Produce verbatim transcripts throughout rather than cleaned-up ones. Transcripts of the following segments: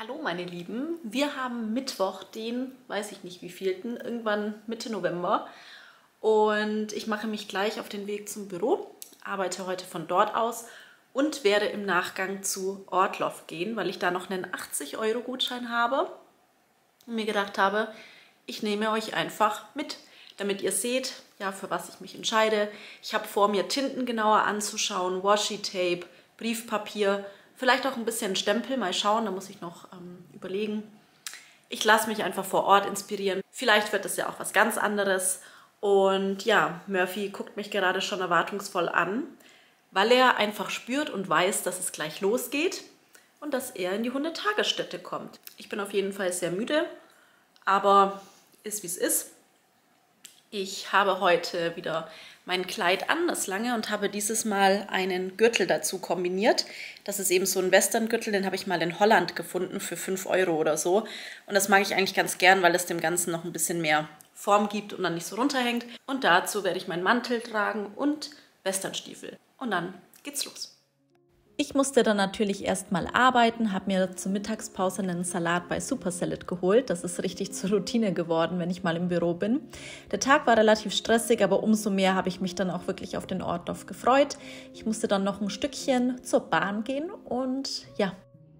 Hallo meine Lieben, wir haben Mittwoch, den, weiß ich nicht wievielten, irgendwann Mitte November und ich mache mich gleich auf den Weg zum Büro, arbeite heute von dort aus und werde im Nachgang zu Ortloff gehen, weil ich da noch einen achtzig Euro Gutschein habe und mir gedacht habe, ich nehme euch einfach mit, damit ihr seht, ja, für was ich mich entscheide. Ich habe vor, mir Tinten genauer anzuschauen, Washi-Tape, Briefpapier, vielleicht auch ein bisschen Stempel, mal schauen, da muss ich noch ähm, überlegen. Ich lasse mich einfach vor Ort inspirieren. Vielleicht wird das ja auch was ganz anderes. Und ja, Murphy guckt mich gerade schon erwartungsvoll an, weil er einfach spürt und weiß, dass es gleich losgeht und dass er in die Hundetagesstätte kommt. Ich bin auf jeden Fall sehr müde, aber ist wie es ist. Ich habe heute wieder mein Kleid an, das lange, und habe dieses Mal einen Gürtel dazu kombiniert. Das ist eben so ein Western-Gürtel, den habe ich mal in Holland gefunden für fünf Euro oder so. Und das mag ich eigentlich ganz gern, weil es dem Ganzen noch ein bisschen mehr Form gibt und dann nicht so runterhängt. Und dazu werde ich meinen Mantel tragen und Westernstiefel. Und dann geht's los. Ich musste dann natürlich erstmal arbeiten, habe mir zur Mittagspause einen Salat bei Supersalad geholt. Das ist richtig zur Routine geworden, wenn ich mal im Büro bin. Der Tag war relativ stressig, aber umso mehr habe ich mich dann auch wirklich auf den Ortloff gefreut. Ich musste dann noch ein Stückchen zur Bahn gehen und ja.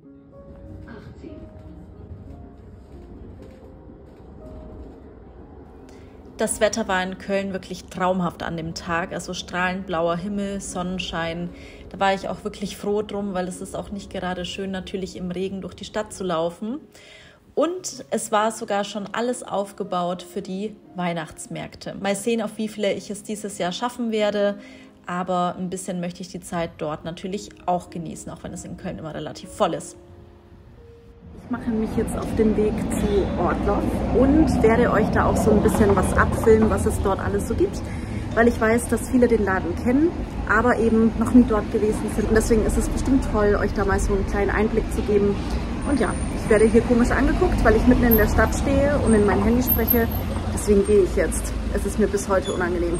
Das Wetter war in Köln wirklich traumhaft an dem Tag, also strahlend blauer Himmel, Sonnenschein. Da war ich auch wirklich froh drum, weil es ist auch nicht gerade schön, natürlich im Regen durch die Stadt zu laufen. Und es war sogar schon alles aufgebaut für die Weihnachtsmärkte. Mal sehen, auf wie viele ich es dieses Jahr schaffen werde, aber ein bisschen möchte ich die Zeit dort natürlich auch genießen, auch wenn es in Köln immer relativ voll ist. Ich mache mich jetzt auf den Weg zu Ortloff und werde euch da auch so ein bisschen was abfilmen, was es dort alles so gibt, weil ich weiß, dass viele den Laden kennen, aber eben noch nie dort gewesen sind. Und deswegen ist es bestimmt toll, euch da mal so einen kleinen Einblick zu geben. Und ja, ich werde hier komisch angeguckt, weil ich mitten in der Stadt stehe und in mein Handy spreche. Deswegen gehe ich jetzt. Es ist mir bis heute unangenehm.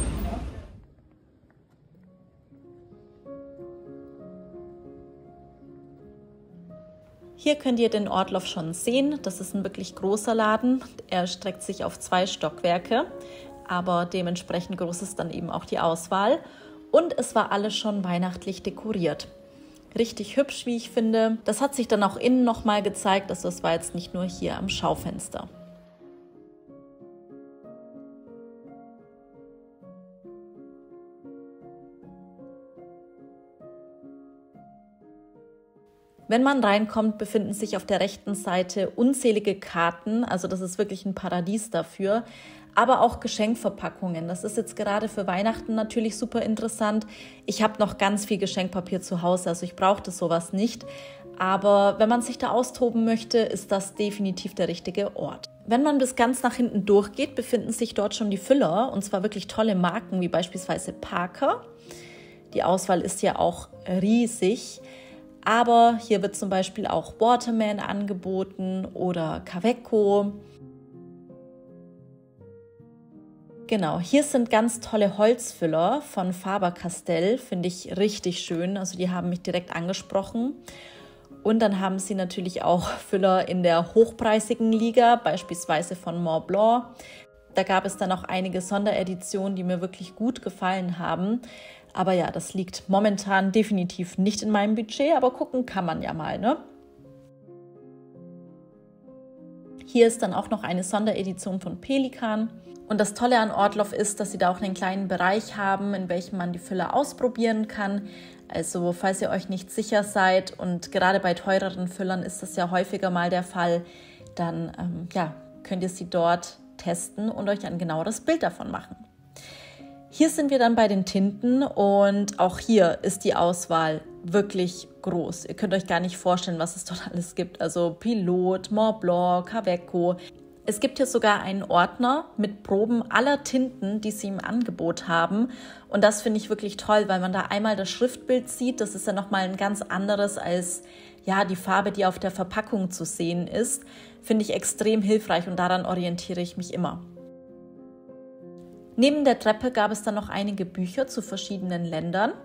Hier könnt ihr den Ortloff schon sehen. Das ist ein wirklich großer Laden. Er streckt sich auf zwei Stockwerke, aber dementsprechend groß ist dann eben auch die Auswahl. Und es war alles schon weihnachtlich dekoriert. Richtig hübsch, wie ich finde. Das hat sich dann auch innen nochmal gezeigt. Also das war jetzt nicht nur hier am Schaufenster. Wenn man reinkommt, befinden sich auf der rechten Seite unzählige Karten, also das ist wirklich ein Paradies dafür, aber auch Geschenkverpackungen. Das ist jetzt gerade für Weihnachten natürlich super interessant. Ich habe noch ganz viel Geschenkpapier zu Hause, also ich brauchte sowas nicht. Aber wenn man sich da austoben möchte, ist das definitiv der richtige Ort. Wenn man bis ganz nach hinten durchgeht, befinden sich dort schon die Füller, und zwar wirklich tolle Marken, wie beispielsweise Parker. Die Auswahl ist ja auch riesig. Aber hier wird zum Beispiel auch Waterman angeboten oder Kaweco. Genau, hier sind ganz tolle Holzfüller von Faber-Castell, finde ich richtig schön. Also die haben mich direkt angesprochen. Und dann haben sie natürlich auch Füller in der hochpreisigen Liga, beispielsweise von Montblanc. Da gab es dann auch einige Sondereditionen, die mir wirklich gut gefallen haben. Aber ja, das liegt momentan definitiv nicht in meinem Budget, aber gucken kann man ja mal, ne? Hier ist dann auch noch eine Sonderedition von Pelikan. Und das Tolle an Ortloff ist, dass sie da auch einen kleinen Bereich haben, in welchem man die Füller ausprobieren kann. Also falls ihr euch nicht sicher seid, und gerade bei teureren Füllern ist das ja häufiger mal der Fall, dann ähm, ja, könnt ihr sie dort testen und euch ein genaueres Bild davon machen. Hier sind wir dann bei den Tinten und auch hier ist die Auswahl wirklich groß. Ihr könnt euch gar nicht vorstellen, was es dort alles gibt. Also Pilot, Montblanc, Kaweco. Es gibt hier sogar einen Ordner mit Proben aller Tinten, die sie im Angebot haben. Und das finde ich wirklich toll, weil man da einmal das Schriftbild sieht. Das ist ja nochmal ein ganz anderes als ja, die Farbe, die auf der Verpackung zu sehen ist. Finde ich extrem hilfreich und daran orientiere ich mich immer. Neben der Treppe gab es dann noch einige Bücher zu verschiedenen Ländern.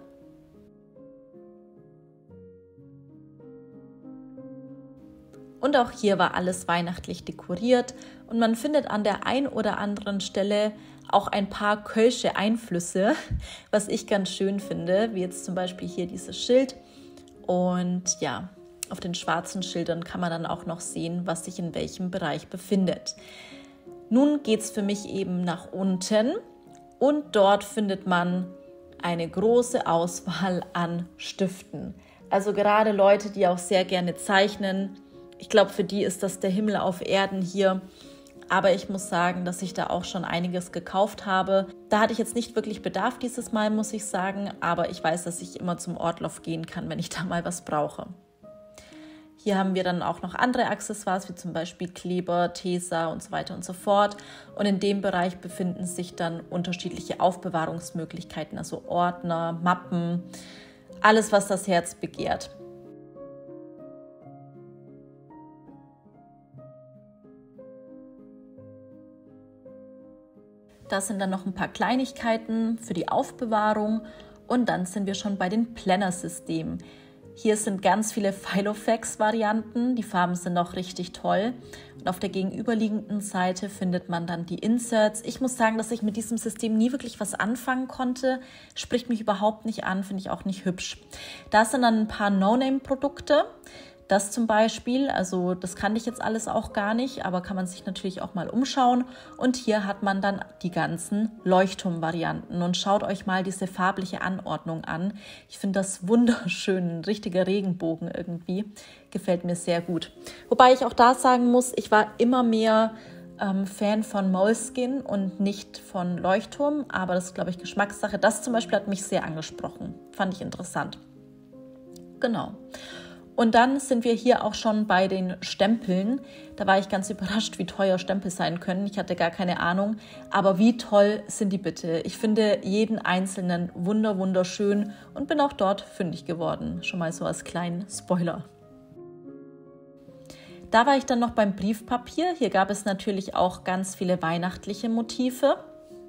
Und auch hier war alles weihnachtlich dekoriert und man findet an der ein oder anderen Stelle auch ein paar kölsche Einflüsse, was ich ganz schön finde, wie jetzt zum Beispiel hier dieses Schild. Und ja, auf den schwarzen Schildern kann man dann auch noch sehen, was sich in welchem Bereich befindet. Nun geht es für mich eben nach unten und dort findet man eine große Auswahl an Stiften. Also gerade Leute, die auch sehr gerne zeichnen. Ich glaube, für die ist das der Himmel auf Erden hier. Aber ich muss sagen, dass ich da auch schon einiges gekauft habe. Da hatte ich jetzt nicht wirklich Bedarf dieses Mal, muss ich sagen. Aber ich weiß, dass ich immer zum Ortlauf gehen kann, wenn ich da mal was brauche. Hier haben wir dann auch noch andere Accessoires, wie zum Beispiel Kleber, Tesa und so weiter und so fort. Und in dem Bereich befinden sich dann unterschiedliche Aufbewahrungsmöglichkeiten, also Ordner, Mappen, alles, was das Herz begehrt. Das sind dann noch ein paar Kleinigkeiten für die Aufbewahrung und dann sind wir schon bei den Planner-Systemen. Hier sind ganz viele Filofax-Varianten, die Farben sind auch richtig toll. Und auf der gegenüberliegenden Seite findet man dann die Inserts. Ich muss sagen, dass ich mit diesem System nie wirklich was anfangen konnte. Spricht mich überhaupt nicht an, finde ich auch nicht hübsch. Da sind dann ein paar No-Name-Produkte. Das zum Beispiel, also das kannte ich jetzt alles auch gar nicht, aber kann man sich natürlich auch mal umschauen. Und hier hat man dann die ganzen Leuchtturmvarianten. Und schaut euch mal diese farbliche Anordnung an. Ich finde das wunderschön, ein richtiger Regenbogen irgendwie. Gefällt mir sehr gut. Wobei ich auch da sagen muss, ich war immer mehr ähm, Fan von Moleskine und nicht von Leuchtturm. Aber das ist, glaube ich, Geschmackssache. Das zum Beispiel hat mich sehr angesprochen. Fand ich interessant. Genau. Und dann sind wir hier auch schon bei den Stempeln. Da war ich ganz überrascht, wie teuer Stempel sein können. Ich hatte gar keine Ahnung. Aber wie toll sind die bitte? Ich finde jeden einzelnen wunder wunderschön und bin auch dort fündig geworden. Schon mal so als kleinen Spoiler. Da war ich dann noch beim Briefpapier. Hier gab es natürlich auch ganz viele weihnachtliche Motive.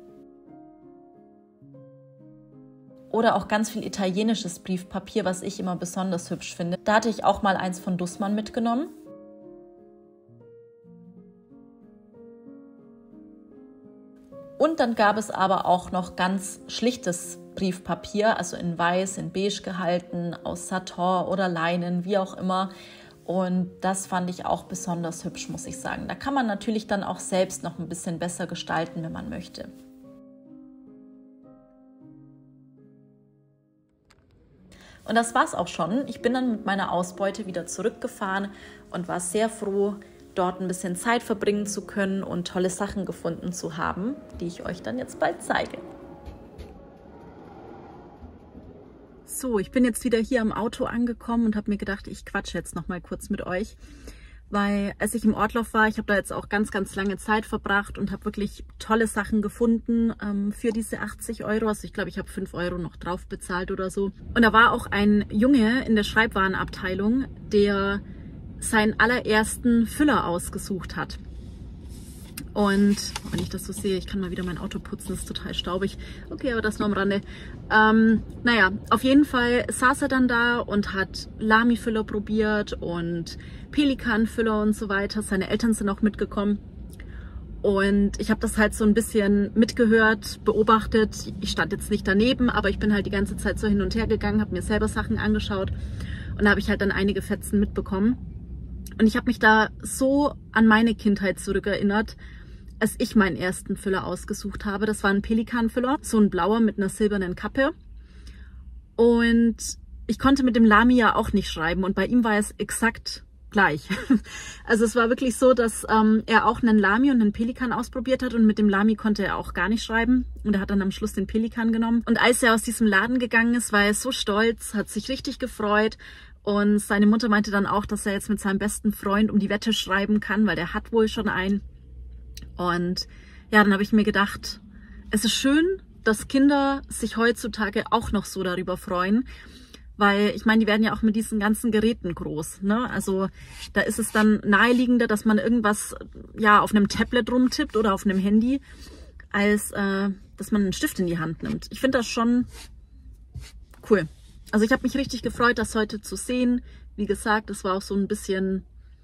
Oder auch ganz viel italienisches Briefpapier, was ich immer besonders hübsch finde. Da hatte ich auch mal eins von Dussmann mitgenommen. Und dann gab es aber auch noch ganz schlichtes Briefpapier, also in weiß, in beige gehalten, aus Satin oder Leinen, wie auch immer. Und das fand ich auch besonders hübsch, muss ich sagen. Da kann man natürlich dann auch selbst noch ein bisschen besser gestalten, wenn man möchte. Und das war's auch schon. Ich bin dann mit meiner Ausbeute wieder zurückgefahren und war sehr froh, dort ein bisschen Zeit verbringen zu können und tolle Sachen gefunden zu haben, die ich euch dann jetzt bald zeige. So, ich bin jetzt wieder hier am Auto angekommen und habe mir gedacht, ich quatsche jetzt noch mal kurz mit euch. Weil als ich im Ortlauf war, ich habe da jetzt auch ganz, ganz lange Zeit verbracht und habe wirklich tolle Sachen gefunden ähm, für diese achtzig Euro. Also ich glaube, ich habe fünf Euro noch drauf bezahlt oder so. Und da war auch ein Junge in der Schreibwarenabteilung, der seinen allerersten Füller ausgesucht hat. Und wenn ich das so sehe, ich kann mal wieder mein Auto putzen, das ist total staubig. Okay, aber das nur am Rande. Ähm, naja, auf jeden Fall saß er dann da und hat Lamy-Füller probiert und Pelikan-Füller und so weiter. Seine Eltern sind auch mitgekommen. Und ich habe das halt so ein bisschen mitgehört, beobachtet. Ich stand jetzt nicht daneben, aber ich bin halt die ganze Zeit so hin und her gegangen, habe mir selber Sachen angeschaut. Und da habe ich halt dann einige Fetzen mitbekommen. Und ich habe mich da so an meine Kindheit zurückerinnert, als ich meinen ersten Füller ausgesucht habe. Das war ein Pelikan-Füller, so ein blauer mit einer silbernen Kappe. Und ich konnte mit dem Lamy ja auch nicht schreiben und bei ihm war es exakt gleich. Also es war wirklich so, dass ähm, er auch einen Lamy und einen Pelikan ausprobiert hat und mit dem Lamy konnte er auch gar nicht schreiben und er hat dann am Schluss den Pelikan genommen. Und als er aus diesem Laden gegangen ist, war er so stolz, hat sich richtig gefreut. Und seine Mutter meinte dann auch, dass er jetzt mit seinem besten Freund um die Wette schreiben kann, weil der hat wohl schon einen. Und ja, dann habe ich mir gedacht, es ist schön, dass Kinder sich heutzutage auch noch so darüber freuen. Weil ich meine, die werden ja auch mit diesen ganzen Geräten groß, ne? Also da ist es dann naheliegender, dass man irgendwas ja auf einem Tablet rumtippt oder auf einem Handy, als äh, dass man einen Stift in die Hand nimmt. Ich finde das schon cool. Also ich habe mich richtig gefreut, das heute zu sehen. Wie gesagt, es war auch so ein bisschen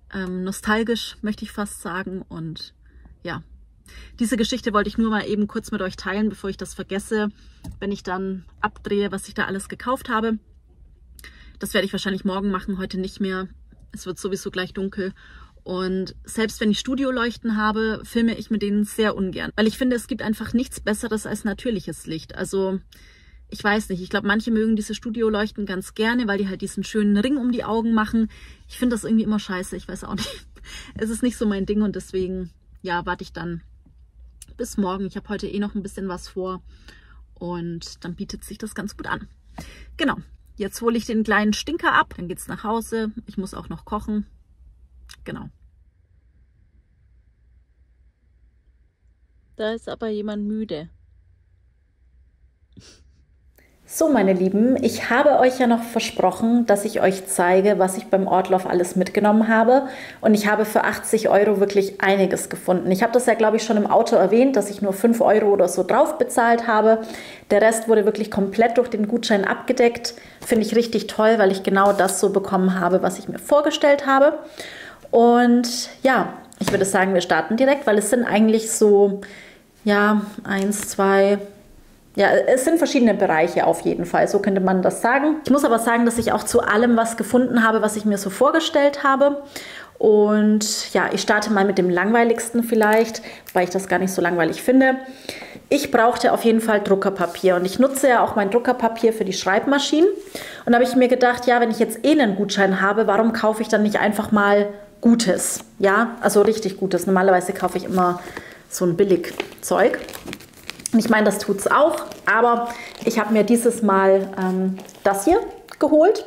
ähm, nostalgisch, möchte ich fast sagen. Und ja, diese Geschichte wollte ich nur mal eben kurz mit euch teilen, bevor ich das vergesse, wenn ich dann abdrehe, was ich da alles gekauft habe. Das werde ich wahrscheinlich morgen machen, heute nicht mehr. Es wird sowieso gleich dunkel. Und selbst wenn ich Studioleuchten habe, filme ich mit denen sehr ungern. Weil ich finde, es gibt einfach nichts Besseres als natürliches Licht. Also ich weiß nicht, ich glaube, manche mögen diese Studioleuchten ganz gerne, weil die halt diesen schönen Ring um die Augen machen. Ich finde das irgendwie immer scheiße, ich weiß auch nicht. Es ist nicht so mein Ding und deswegen, ja, warte ich dann bis morgen. Ich habe heute eh noch ein bisschen was vor und dann bietet sich das ganz gut an. Genau. Jetzt hole ich den kleinen Stinker ab, dann geht's nach Hause. Ich muss auch noch kochen. Genau. Da ist aber jemand müde. So, meine Lieben, ich habe euch ja noch versprochen, dass ich euch zeige, was ich beim Ortlauf alles mitgenommen habe. Und ich habe für achtzig Euro wirklich einiges gefunden. Ich habe das ja, glaube ich, schon im Auto erwähnt, dass ich nur fünf Euro oder so drauf bezahlt habe. Der Rest wurde wirklich komplett durch den Gutschein abgedeckt. Finde ich richtig toll, weil ich genau das so bekommen habe, was ich mir vorgestellt habe. Und ja, ich würde sagen, wir starten direkt, weil es sind eigentlich so, ja, eins, zwei... Ja, es sind verschiedene Bereiche auf jeden Fall, so könnte man das sagen. Ich muss aber sagen, dass ich auch zu allem was gefunden habe, was ich mir so vorgestellt habe. Und ja, ich starte mal mit dem langweiligsten vielleicht, weil ich das gar nicht so langweilig finde. Ich brauchte auf jeden Fall Druckerpapier und ich nutze ja auch mein Druckerpapier für die Schreibmaschinen. Und da habe ich mir gedacht, ja, wenn ich jetzt eh einen Gutschein habe, warum kaufe ich dann nicht einfach mal Gutes? Ja, also richtig Gutes. Normalerweise kaufe ich immer so ein Billigzeug. Ich meine, das tut es auch, aber ich habe mir dieses Mal ähm, das hier geholt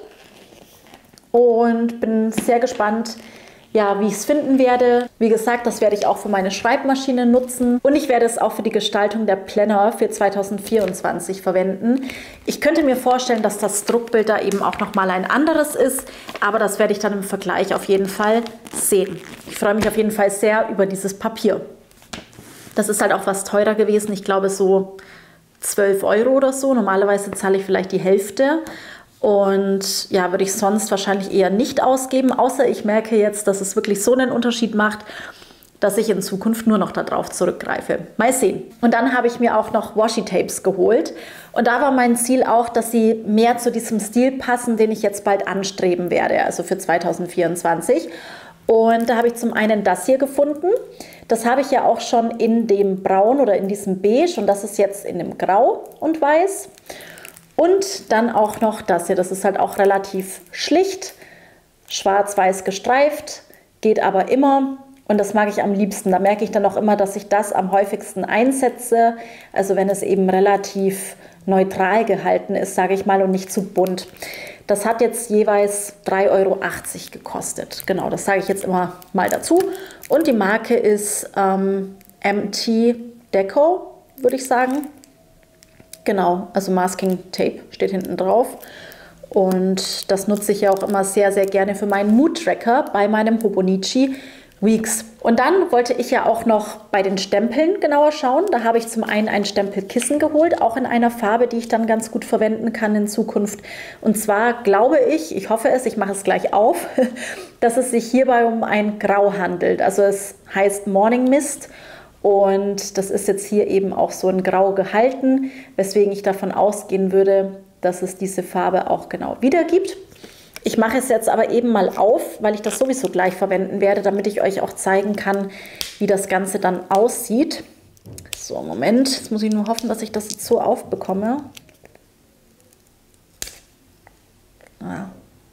und bin sehr gespannt, ja, wie ich es finden werde. Wie gesagt, das werde ich auch für meine Schreibmaschine nutzen und ich werde es auch für die Gestaltung der Planner für zweitausendvierundzwanzig verwenden. Ich könnte mir vorstellen, dass das Druckbild da eben auch nochmal ein anderes ist, aber das werde ich dann im Vergleich auf jeden Fall sehen. Ich freue mich auf jeden Fall sehr über dieses Papier. Das ist halt auch was teurer gewesen. Ich glaube so zwölf Euro oder so. Normalerweise zahle ich vielleicht die Hälfte. Und ja, würde ich sonst wahrscheinlich eher nicht ausgeben. Außer ich merke jetzt, dass es wirklich so einen Unterschied macht, dass ich in Zukunft nur noch darauf zurückgreife. Mal sehen. Und dann habe ich mir auch noch Washi-Tapes geholt. Und da war mein Ziel auch, dass sie mehr zu diesem Stil passen, den ich jetzt bald anstreben werde. Also für zweitausendvierundzwanzig. Und da habe ich zum einen das hier gefunden. Das habe ich ja auch schon in dem Braun oder in diesem Beige und das ist jetzt in dem Grau und Weiß. Und dann auch noch das hier, das ist halt auch relativ schlicht, schwarz-weiß gestreift, geht aber immer und das mag ich am liebsten. Da merke ich dann auch immer, dass ich das am häufigsten einsetze, also wenn es eben relativ neutral gehalten ist, sage ich mal, und nicht zu bunt. Das hat jetzt jeweils drei Euro achtzig gekostet. Genau, das sage ich jetzt immer mal dazu. Und die Marke ist ähm, M T Deco, würde ich sagen. Genau, also Masking Tape steht hinten drauf. Und das nutze ich ja auch immer sehr, sehr gerne für meinen Mood Tracker bei meinem Hobonichi Weeks. Und dann wollte ich ja auch noch bei den Stempeln genauer schauen. Da habe ich zum einen ein Stempelkissen geholt, auch in einer Farbe, die ich dann ganz gut verwenden kann in Zukunft. Und zwar glaube ich, ich hoffe es, ich mache es gleich auf, dass es sich hierbei um ein Grau handelt. Also es heißt Morning Mist und das ist jetzt hier eben auch so in Grau gehalten, weswegen ich davon ausgehen würde, dass es diese Farbe auch genau wiedergibt. Ich mache es jetzt aber eben mal auf, weil ich das sowieso gleich verwenden werde, damit ich euch auch zeigen kann, wie das Ganze dann aussieht. So, Moment. Jetzt muss ich nur hoffen, dass ich das jetzt so aufbekomme. Ah.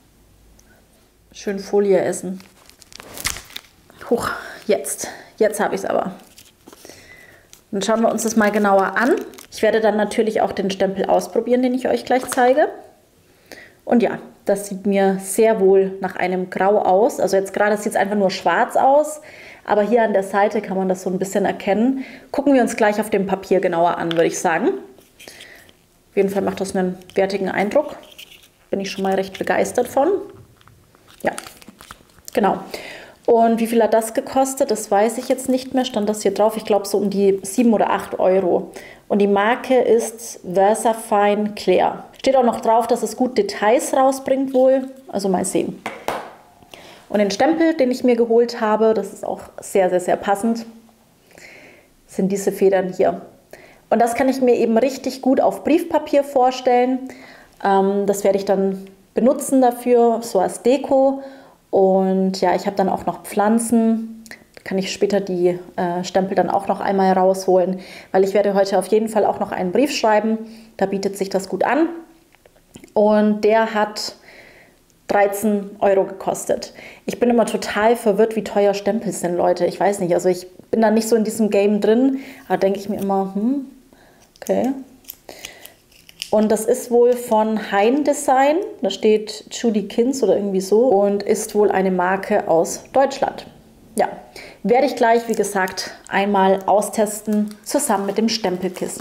Schön Folie essen. Huch, jetzt. Jetzt habe ich es aber. Dann schauen wir uns das mal genauer an. Ich werde dann natürlich auch den Stempel ausprobieren, den ich euch gleich zeige. Und ja, das sieht mir sehr wohl nach einem Grau aus. Also jetzt gerade sieht es einfach nur schwarz aus, aber hier an der Seite kann man das so ein bisschen erkennen. Gucken wir uns gleich auf dem Papier genauer an, würde ich sagen. Auf jeden Fall macht das einen wertigen Eindruck. Bin ich schon mal recht begeistert von. Ja, genau. Und wie viel hat das gekostet? Das weiß ich jetzt nicht mehr. Stand das hier drauf? Ich glaube so um die sieben oder acht Euro. Und die Marke ist Versafine Clear. Steht auch noch drauf, dass es gut Details rausbringt wohl. Also mal sehen. Und den Stempel, den ich mir geholt habe, das ist auch sehr, sehr, sehr passend, sind diese Federn hier. Und das kann ich mir eben richtig gut auf Briefpapier vorstellen. Ähm, das werde ich dann benutzen dafür, so als Deko. Und ja, ich habe dann auch noch Pflanzen. Da kann ich später die äh, Stempel dann auch noch einmal rausholen, weil ich werde heute auf jeden Fall auch noch einen Brief schreiben. Da bietet sich das gut an. Und der hat dreizehn Euro gekostet. Ich bin immer total verwirrt, wie teuer Stempel sind, Leute. Ich weiß nicht, also ich bin da nicht so in diesem Game drin. Da denke ich mir immer, hm, okay. Und das ist wohl von Hein Design. Da steht Judy Kins oder irgendwie so. Und ist wohl eine Marke aus Deutschland. Ja, werde ich gleich, wie gesagt, einmal austesten, zusammen mit dem Stempelkissen.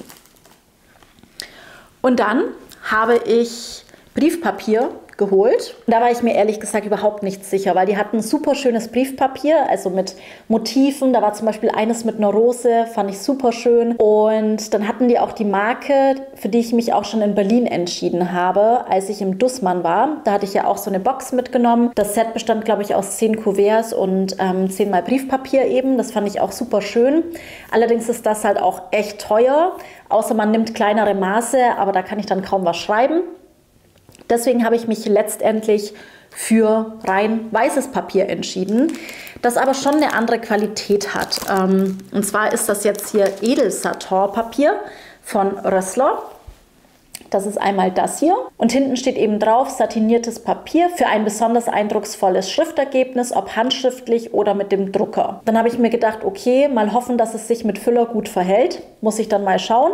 Und dann habe ich Briefpapier geholt. Und da war ich mir ehrlich gesagt überhaupt nicht sicher, weil die hatten super schönes Briefpapier, also mit Motiven. Da war zum Beispiel eines mit einer Rose, fand ich super schön. Und dann hatten die auch die Marke, für die ich mich auch schon in Berlin entschieden habe, als ich im Dussmann war. Da hatte ich ja auch so eine Box mitgenommen. Das Set bestand, glaube ich, aus zehn Kuverts und ähm, zehn mal Briefpapier eben. Das fand ich auch super schön. Allerdings ist das halt auch echt teuer, außer man nimmt kleinere Maße, aber da kann ich dann kaum was schreiben. Deswegen habe ich mich letztendlich für rein weißes Papier entschieden, das aber schon eine andere Qualität hat. Und zwar ist das jetzt hier Edelsatin-Papier von Rössler. Das ist einmal das hier. Und hinten steht eben drauf, satiniertes Papier für ein besonders eindrucksvolles Schriftergebnis, ob handschriftlich oder mit dem Drucker. Dann habe ich mir gedacht, okay, mal hoffen, dass es sich mit Füller gut verhält. Muss ich dann mal schauen.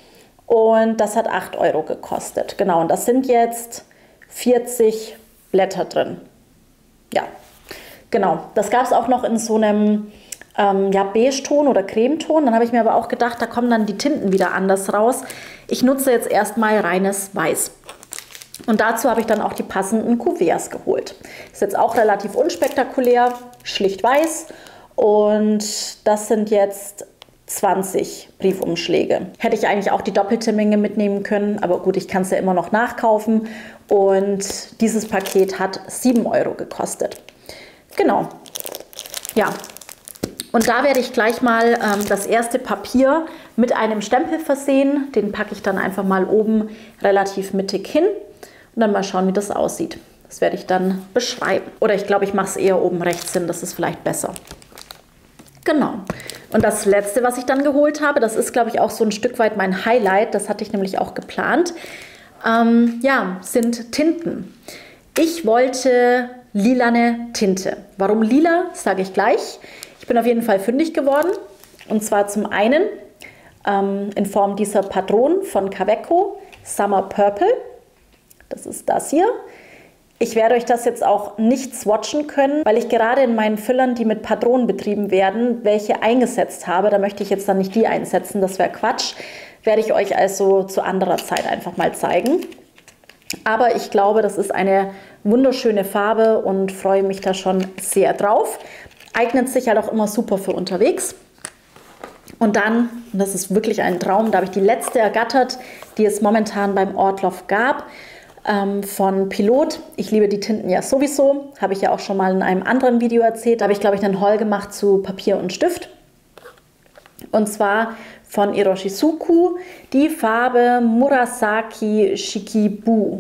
Und das hat acht Euro gekostet. Genau, und das sind jetzt vierzig Blätter drin. Ja, genau. Das gab es auch noch in so einem ähm, ja, Beige-Ton oder Cremeton. Dann habe ich mir aber auch gedacht, da kommen dann die Tinten wieder anders raus. Ich nutze jetzt erstmal reines Weiß. Und dazu habe ich dann auch die passenden Kuverts geholt. Ist jetzt auch relativ unspektakulär, schlicht weiß. Und das sind jetzt zwanzig Briefumschläge. Hätte ich eigentlich auch die doppelte Menge mitnehmen können, aber gut, ich kann es ja immer noch nachkaufen. Und dieses Paket hat sieben Euro gekostet. Genau. Ja. Und da werde ich gleich mal ähm, das erste Papier mit einem Stempel versehen. Den packe ich dann einfach mal oben relativ mittig hin und dann mal schauen, wie das aussieht. Das werde ich dann beschreiben. Oder ich glaube, ich mache es eher oben rechts hin, das ist vielleicht besser. Genau. Und das letzte, was ich dann geholt habe, das ist, glaube ich, auch so ein Stück weit mein Highlight. Das hatte ich nämlich auch geplant. Ähm, ja, sind Tinten. Ich wollte lilane Tinte. Warum lila, sage ich gleich. Ich bin auf jeden Fall fündig geworden. Und zwar zum einen ähm, in Form dieser Patronen von Kaweco Summer Purple. Das ist das hier. Ich werde euch das jetzt auch nicht swatchen können, weil ich gerade in meinen Füllern, die mit Patronen betrieben werden, welche eingesetzt habe. Da möchte ich jetzt dann nicht die einsetzen, das wäre Quatsch. Werde ich euch also zu anderer Zeit einfach mal zeigen. Aber ich glaube, das ist eine wunderschöne Farbe und freue mich da schon sehr drauf. Eignet sich halt auch immer super für unterwegs. Und dann, und das ist wirklich ein Traum, da habe ich die letzte ergattert, die es momentan beim Ortloff gab, von Pilot. Ich liebe die Tinten ja sowieso, habe ich ja auch schon mal in einem anderen Video erzählt. Da habe ich, glaube ich, einen Haul gemacht zu Papier und Stift. Und zwar von Iroshizuku die Farbe Murasaki Shikibu.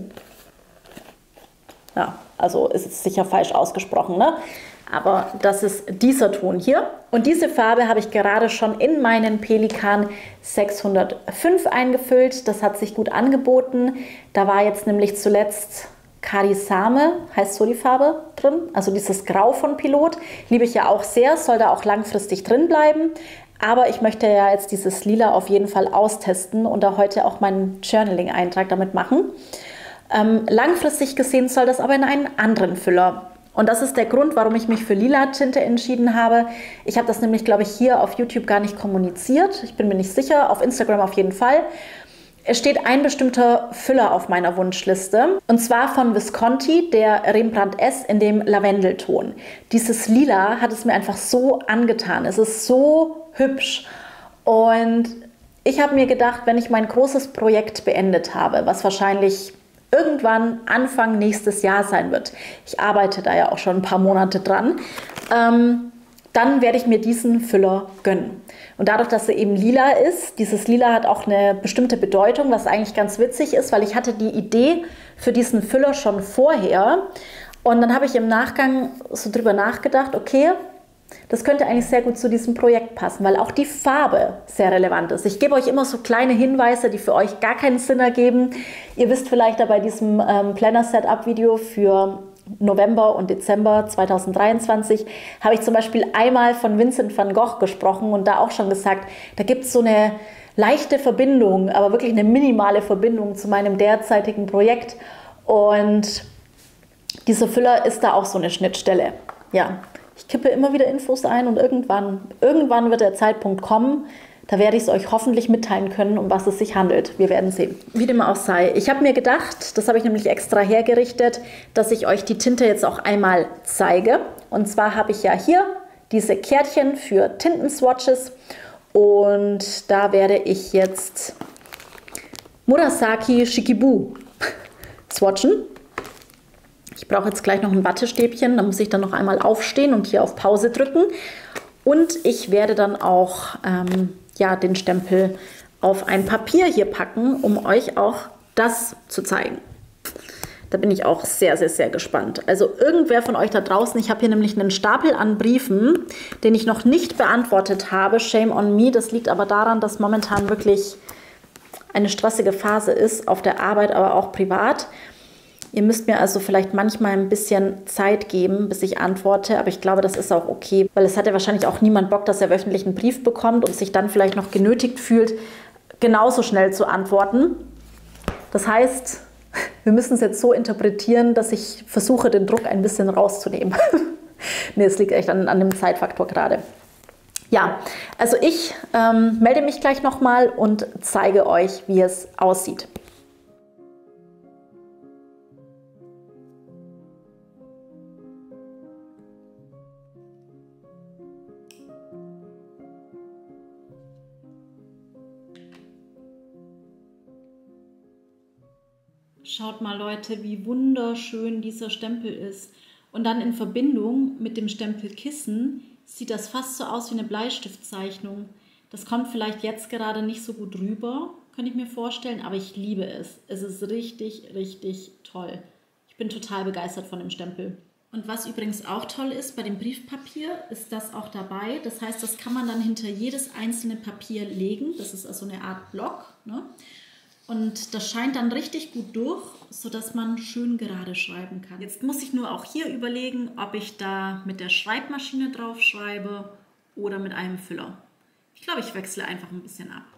Ja, also ist es sicher falsch ausgesprochen, ne? Aber das ist dieser Ton hier. Und diese Farbe habe ich gerade schon in meinen Pelikan sechshundertfünf eingefüllt. Das hat sich gut angeboten. Da war jetzt nämlich zuletzt Karisame, heißt so die Farbe, drin. Also dieses Grau von Pilot. Liebe ich ja auch sehr, soll da auch langfristig drin bleiben. Aber ich möchte ja jetzt dieses Lila auf jeden Fall austesten und da heute auch meinen Journaling-Eintrag damit machen. Ähm, langfristig gesehen soll das aber in einen anderen Füller. Und das ist der Grund, warum ich mich für lila Tinte entschieden habe. Ich habe das nämlich, glaube ich, hier auf YouTube gar nicht kommuniziert. Ich bin mir nicht sicher, auf Instagram auf jeden Fall. Es steht ein bestimmter Füller auf meiner Wunschliste. Und zwar von Visconti, der Rembrandt S in dem Lavendelton. Dieses Lila hat es mir einfach so angetan. Es ist so hübsch. Und ich habe mir gedacht, wenn ich mein großes Projekt beendet habe, was wahrscheinlich irgendwann Anfang nächstes Jahr sein wird. Ich arbeite da ja auch schon ein paar Monate dran. Ähm, dann werde ich mir diesen Füller gönnen. Und dadurch, dass er eben lila ist, dieses Lila hat auch eine bestimmte Bedeutung, was eigentlich ganz witzig ist, weil ich hatte die Idee für diesen Füller schon vorher. Und dann habe ich im Nachgang so drüber nachgedacht, okay, das könnte eigentlich sehr gut zu diesem Projekt passen, weil auch die Farbe sehr relevant ist. Ich gebe euch immer so kleine Hinweise, die für euch gar keinen Sinn ergeben. Ihr wisst vielleicht ja bei diesem ähm, Planner-Setup-Video für November und Dezember zweitausenddreiundzwanzig habe ich zum Beispiel einmal von Vincent van Gogh gesprochen und da auch schon gesagt, da gibt es so eine leichte Verbindung, aber wirklich eine minimale Verbindung zu meinem derzeitigen Projekt. Und dieser Füller ist da auch so eine Schnittstelle. Ja. Ich kippe immer wieder Infos ein und irgendwann, irgendwann wird der Zeitpunkt kommen, da werde ich es euch hoffentlich mitteilen können, um was es sich handelt. Wir werden sehen. Wie dem auch sei. Ich habe mir gedacht, das habe ich nämlich extra hergerichtet, dass ich euch die Tinte jetzt auch einmal zeige. Und zwar habe ich ja hier diese Kärtchen für Tintenswatches und da werde ich jetzt Murasaki Shikibu swatchen. Ich brauche jetzt gleich noch ein Wattestäbchen, da muss ich dann noch einmal aufstehen und hier auf Pause drücken. Und ich werde dann auch ähm, ja, den Stempel auf ein Papier hier packen, um euch auch das zu zeigen. Da bin ich auch sehr, sehr, sehr gespannt. Also irgendwer von euch da draußen, ich habe hier nämlich einen Stapel an Briefen, den ich noch nicht beantwortet habe. Shame on me, das liegt aber daran, dass momentan wirklich eine stressige Phase ist, auf der Arbeit, aber auch privat. Ihr müsst mir also vielleicht manchmal ein bisschen Zeit geben, bis ich antworte, aber ich glaube, das ist auch okay, weil es hat ja wahrscheinlich auch niemand Bock, dass er wöchentlich einen Brief bekommt und sich dann vielleicht noch genötigt fühlt, genauso schnell zu antworten. Das heißt, wir müssen es jetzt so interpretieren, dass ich versuche, den Druck ein bisschen rauszunehmen. Nee, es liegt echt an, an dem Zeitfaktor gerade. Ja, also ich ähm, melde mich gleich nochmal und zeige euch, wie es aussieht. Schaut mal, Leute, wie wunderschön dieser Stempel ist. Und dann in Verbindung mit dem Stempelkissen sieht das fast so aus wie eine Bleistiftzeichnung. Das kommt vielleicht jetzt gerade nicht so gut rüber, könnte ich mir vorstellen, aber ich liebe es. Es ist richtig, richtig toll. Ich bin total begeistert von dem Stempel. Und was übrigens auch toll ist bei dem Briefpapier, ist das auch dabei. Das heißt, das kann man dann hinter jedes einzelne Papier legen. Das ist also eine Art Block, ne? Und das scheint dann richtig gut durch, sodass man schön gerade schreiben kann. Jetzt muss ich nur auch hier überlegen, ob ich da mit der Schreibmaschine drauf schreibe oder mit einem Füller. Ich glaube, ich wechsle einfach ein bisschen ab.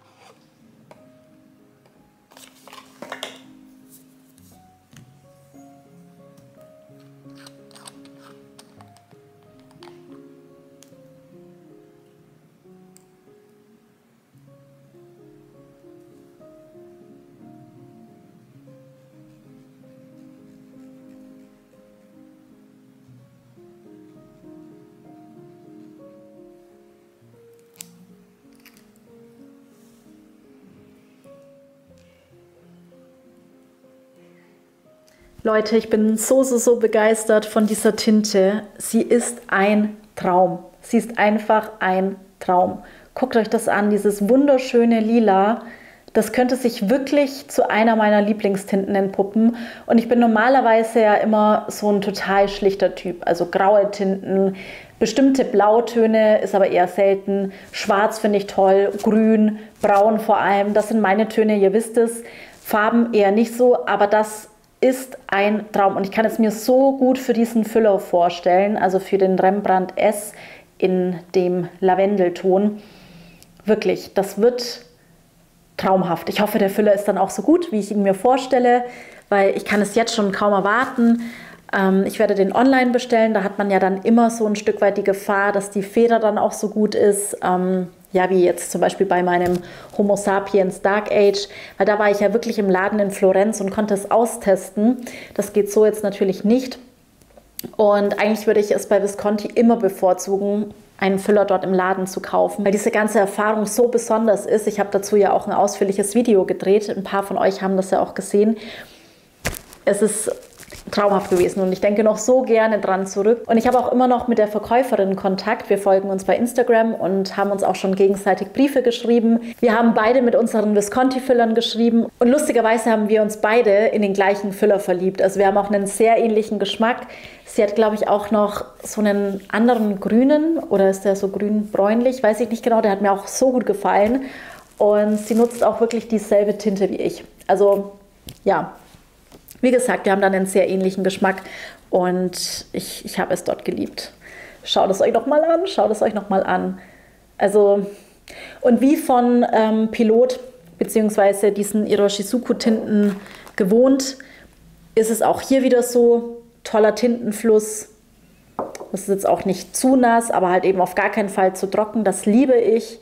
Leute, ich bin so, so, so begeistert von dieser Tinte. Sie ist ein Traum. Sie ist einfach ein Traum. Guckt euch das an, dieses wunderschöne Lila. Das könnte sich wirklich zu einer meiner Lieblingstinten entpuppen. Und ich bin normalerweise ja immer so ein total schlichter Typ. Also graue Tinten, bestimmte Blautöne ist aber eher selten. Schwarz finde ich toll, grün, braun vor allem. Das sind meine Töne, ihr wisst es. Farben eher nicht so, aber das ist ein Traum. Und ich kann es mir so gut für diesen Füller vorstellen, also für den Rembrandt S in dem Lavendelton. Wirklich, das wird traumhaft. Ich hoffe, der Füller ist dann auch so gut, wie ich ihn mir vorstelle, weil ich kann es jetzt schon kaum erwarten. Ähm, ich werde den online bestellen, da hat man ja dann immer so ein Stück weit die Gefahr, dass die Feder dann auch so gut ist. Ähm, ja, wie jetzt zum Beispiel bei meinem Homo Sapiens Dark Age, weil da war ich ja wirklich im Laden in Florenz und konnte es austesten. Das geht so jetzt natürlich nicht. Und eigentlich würde ich es bei Visconti immer bevorzugen, einen Füller dort im Laden zu kaufen, weil diese ganze Erfahrung so besonders ist. Ich habe dazu ja auch ein ausführliches Video gedreht. Ein paar von euch haben das ja auch gesehen. es ist traumhaft gewesen und ich denke noch so gerne dran zurück. Und ich habe auch immer noch mit der Verkäuferin Kontakt. Wir folgen uns bei Instagram und haben uns auch schon gegenseitig Briefe geschrieben. Wir haben beide mit unseren Visconti-Füllern geschrieben und lustigerweise haben wir uns beide in den gleichen Füller verliebt. Also wir haben auch einen sehr ähnlichen Geschmack. Sie hat, glaube ich, auch noch so einen anderen grünen, oder ist der so grün-bräunlich, weiß ich nicht genau. Der hat mir auch so gut gefallen und sie nutzt auch wirklich dieselbe Tinte wie ich. Also ja, wie gesagt, wir haben dann einen sehr ähnlichen Geschmack und ich, ich habe es dort geliebt. Schaut es euch noch mal an, schaut es euch noch mal an. Also, und wie von ähm, Pilot bzw. diesen Iroshizuku-Tinten gewohnt, ist es auch hier wieder so, toller Tintenfluss. Das ist jetzt auch nicht zu nass, aber halt eben auf gar keinen Fall zu trocken. Das liebe ich.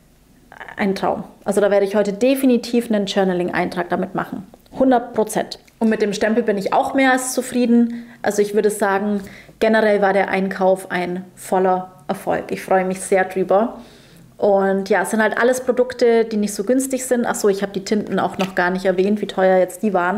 Ein Traum. Also da werde ich heute definitiv einen Journaling-Eintrag damit machen. hundert Prozent. Und mit dem Stempel bin ich auch mehr als zufrieden. Also ich würde sagen, generell war der Einkauf ein voller Erfolg. Ich freue mich sehr drüber. Und ja, es sind halt alles Produkte, die nicht so günstig sind. Achso, ich habe die Tinten auch noch gar nicht erwähnt, wie teuer jetzt die waren.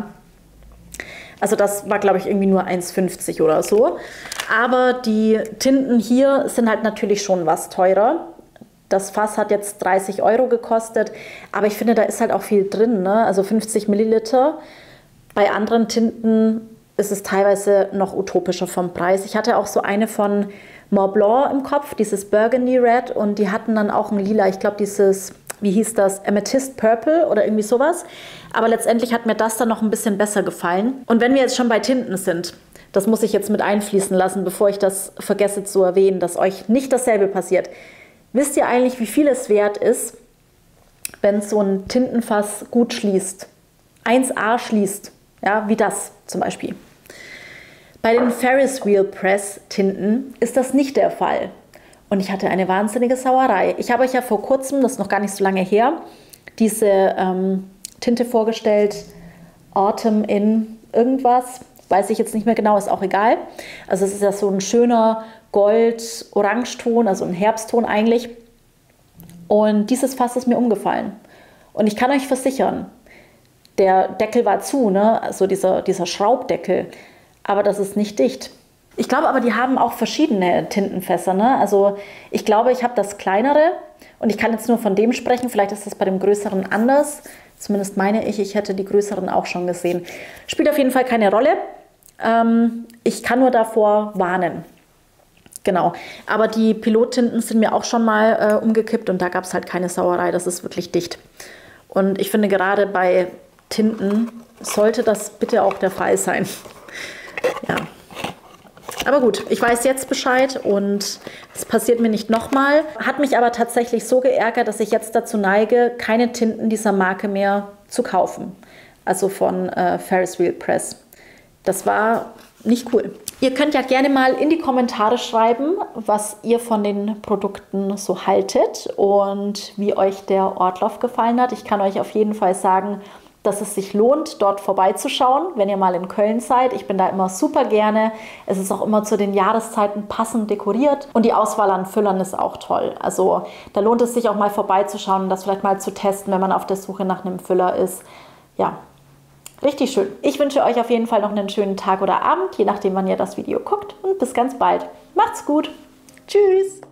Also das war, glaube ich, irgendwie nur eins fünfzig oder so. Aber die Tinten hier sind halt natürlich schon was teurer. Das Fass hat jetzt dreißig Euro gekostet, aber ich finde, da ist halt auch viel drin, ne? Also fünfzig Milliliter. Bei anderen Tinten ist es teilweise noch utopischer vom Preis. Ich hatte auch so eine von Mont Blanc im Kopf, dieses Burgundy Red, und die hatten dann auch ein Lila, ich glaube dieses, wie hieß das, Amethyst Purple oder irgendwie sowas. Aber letztendlich hat mir das dann noch ein bisschen besser gefallen. Und wenn wir jetzt schon bei Tinten sind, das muss ich jetzt mit einfließen lassen, bevor ich das vergesse zu erwähnen, dass euch nicht dasselbe passiert. Wisst ihr eigentlich, wie viel es wert ist, wenn so ein Tintenfass gut schließt? eins A schließt, ja, wie das zum Beispiel. Bei den Ferris Wheel Press Tinten ist das nicht der Fall. Und ich hatte eine wahnsinnige Sauerei. Ich habe euch ja vor kurzem, das ist noch gar nicht so lange her, diese ähm, Tinte vorgestellt, Autumn in irgendwas, weiß ich jetzt nicht mehr genau, ist auch egal. Also es ist ja so ein schöner Gold-Orangeton, also ein Herbstton eigentlich. Und dieses Fass ist mir umgefallen. Und ich kann euch versichern, der Deckel war zu, ne? Also dieser, dieser Schraubdeckel, aber das ist nicht dicht. Ich glaube aber, die haben auch verschiedene Tintenfässer, ne? Also ich glaube, ich habe das kleinere und ich kann jetzt nur von dem sprechen. Vielleicht ist das bei dem größeren anders. Zumindest meine ich, ich hätte die größeren auch schon gesehen. Spielt auf jeden Fall keine Rolle. Ähm, ich kann nur davor warnen. Genau, aber die Pilottinten sind mir auch schon mal äh, umgekippt und da gab es halt keine Sauerei, das ist wirklich dicht. Und ich finde, gerade bei Tinten sollte das bitte auch der Fall sein. Ja, aber gut, ich weiß jetzt Bescheid und es passiert mir nicht nochmal. Hat mich aber tatsächlich so geärgert, dass ich jetzt dazu neige, keine Tinten dieser Marke mehr zu kaufen. Also von äh, Ferris Wheel Press. Das war nicht cool. Ihr könnt ja gerne mal in die Kommentare schreiben, was ihr von den Produkten so haltet und wie euch der Ortlauf gefallen hat. Ich kann euch auf jeden Fall sagen, dass es sich lohnt, dort vorbeizuschauen, wenn ihr mal in Köln seid. Ich bin da immer super gerne. Es ist auch immer zu den Jahreszeiten passend dekoriert und die Auswahl an Füllern ist auch toll. Also da lohnt es sich auch mal vorbeizuschauen und das vielleicht mal zu testen, wenn man auf der Suche nach einem Füller ist. Ja, richtig schön. Ich wünsche euch auf jeden Fall noch einen schönen Tag oder Abend, je nachdem, wann ihr das Video guckt. Und bis ganz bald. Macht's gut. Tschüss.